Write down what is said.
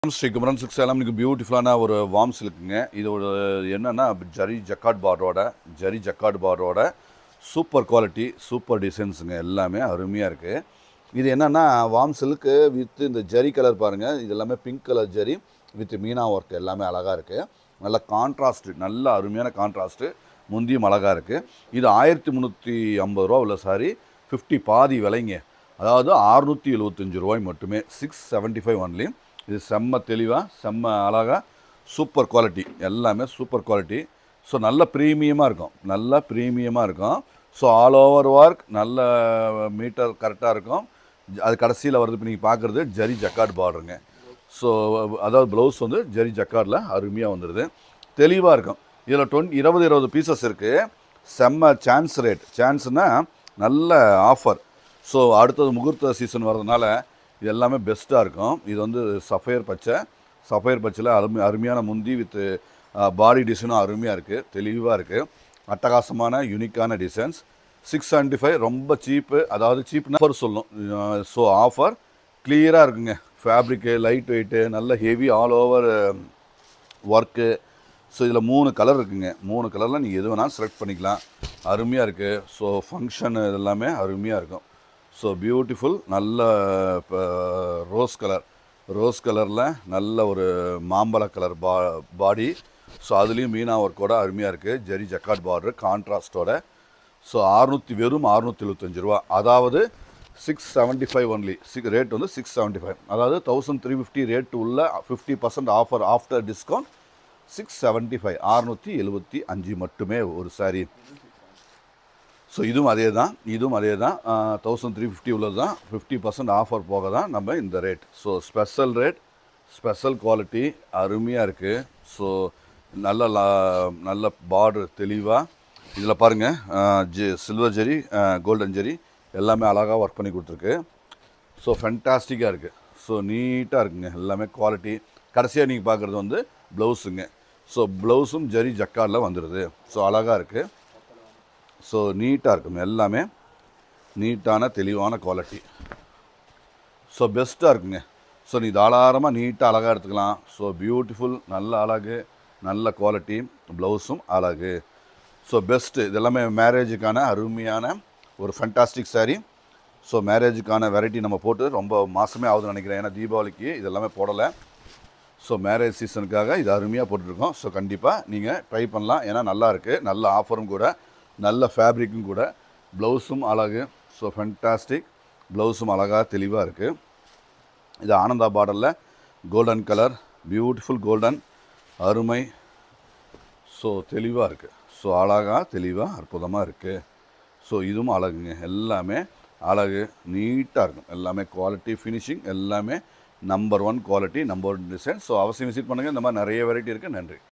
Sri Kumaran Silks Salem beautiful warm silk. This is 𝐻𝐿 𝐷 super quality, super designs. This is warm silk with the jerry color. This is pink color jerry with meena work. This is contrast. Contrast. Mundi malaga இது 1350 ரூபாய் உள்ள sorry 50 பாதி விலைங்க அதாவது 675 ரூபாய் மட்டுமே 675 only இது செம்ம தெளிவா செம்ம அழகா சூப்பர் குவாலிட்டி எல்லாமே சூப்பர் குவாலிட்டி சோ நல்ல பிரீமியமா இருக்கும் சோ ஆல் ஓவர் வர்க் நல்ல மீட்டர் கரெக்ட்டா இருக்கும் அது கடைசில வருது நீங்க பாக்குறது ஜரி ஜக்கார்ட் பார்டருங்க சோ அதாவது ப்ளவுஸ் வந்து ஜரி ஜக்கார்ட்ல அருமையா வந்திருது தெளிவா இருக்கும் இதுல 20 பீசஸ் இருக்கு செம்ம சான்ஸ் ரேட் சான்ஸ்னா நல்ல ஆஃபர் சோ அடுத்து முகூர்த்த சீசன் வரதுனால இது எல்லாமே பெஸ்டா இருக்கும் இது வந்து சஃபயர் பச்சைல அருமையான முந்தி வித் பாடி டிசைனும் அருமையா இருக்கு தெளிவா இருக்கு அட்டகாசமான யூனிக்கான டிசைன்ஸ் 675 ரொம்ப சீப் அதாவது சீப்னா ஆஃபர் சொல்லணும் சோ ஆஃபர் கிளியரா இருக்குங்க ஃபேப்ரிக் லைட் வெயிட் நல்ல heavy all over work So, இதில் 3 கலர் இருக்குங்க 3 கலர்ல நீங்க எது வேணாலும் செலக்ட் பண்ணிக்கலாம் அருமையா இருக்கு சோ ஃபங்க்ஷன் எல்லாமே அருமையா இருக்கும் சோ பியூட்டிஃபுல் நல்ல ரோஸ் கலர்ல நல்ல ஒரு மாம்பழ கலர் பாடி சோ அதுலயும் மீனா வர்க்கோட அருமையா இருக்கு ஜரி ஜக்கார்ட் பார்டர் கான்ட்ராஸ்டோட சோ 675 ரூபாய் அதாவது 675 only ரேட் வந்து 675 அதாவது 1350 ரேட் உள்ள 50% ஆஃபர் ஆஃப்டர் டிஸ்கவுண்ட் 675 675 மட்டுமே ஒரு சாரி சோ இதுவும் அதேதான் 1350 உள்ளதுதான் 50% ஆஃபர் போக தான் நம்ம இந்த rate so special rate special quality அருமையா இருக்கு சோ நல்ல பார்டர் தெளிவா இதுல பாருங்க சில்வர் ஜெரி கோல்டன் ஜெரி எல்லாமே அழகா வர்க் பண்ணி கொடுத்திருக்கு சோ ஃபேண்டாஸ்டிக்கா இருக்கு சோ நீட்டா இருக்குங்க எல்லாமே குவாலிட்டி கடைசியா நீங்க பார்க்கிறது வந்து ப்ளவுஸ்ங்க சோ ப்ளவுஸும் ஜரி ஜக்கார்ட்ல வந்துருது சோ அழகா இருக்கு சோ நீட்டா இருக்கும் எல்லாமே நீட்டான தெளிவான குவாலிட்டி சோ பெஸ்டா இருக்குங்க சோ நீ தாராளமா நீட்டா அழகா எடுத்துக்கலாம் சோ பியூட்டிஃபுல் நல்ல அழகு நல்ல குவாலிட்டி ப்ளவுஸும் அழகு சோ பெஸ்ட் இதெல்லாம் மேரேஜுக்கான அருமையான ஒரு ஃபேண்டாஸ்டிக் saree சோ மேரேஜுக்கான வெரைட்டி நம்ம போட்டு ரொம்ப மாசமே ஆகுதுன்னு நினைக்கிறேன் ஏன்னா தீபாவளிக்கு இதெல்லாம் போடல சோ மேரேஜ் சீசனுக்காக இது அருமையா போட்டுருக்கோம் சோ கண்டிப்பா நீங்க ட்ரை பண்ணலாம் ஏன்னா நல்லா இருக்கு நல்ல ஆஃபரும் கூட நல்ல ஃபேப்ரிக்கும் கூட ப்ளவுஸும் அழகு சோ ஃபேண்டாஸ்டிக் ப்ளவுஸும் அழகா தெளிவா இருக்கு இது ஆனந்தா பார்டர்ல கோல்டன் கலர் பியூட்டிஃபுல் கோல்டன் அருமை சோ தெளிவா இருக்கு சோ அழகா தெளிவா அற்புதமா இருக்கு சோ இதுவும் அழகுங்க எல்லாமே அழகு நீட்டா இருக்கும் எல்லாமே குவாலிட்டி ஃபினிஷிங் எல்லாமே number 1 quality number 1 design so அவசியம் விசிட் பண்ணுங்க இந்த மாதிரி நிறைய வெரைட்டி இருக்கு நன்றி